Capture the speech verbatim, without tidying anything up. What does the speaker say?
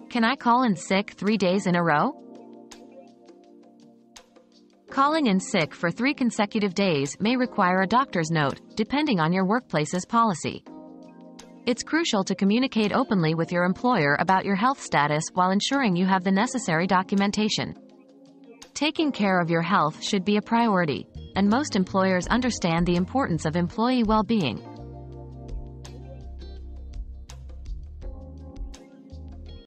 Can I call in sick three days in a row? Calling in sick for three consecutive days may require a doctor's note, depending on your workplace's policy. It's crucial to communicate openly with your employer about your health status while ensuring you have the necessary documentation. Taking care of your health should be a priority, and most employers understand the importance of employee well-being.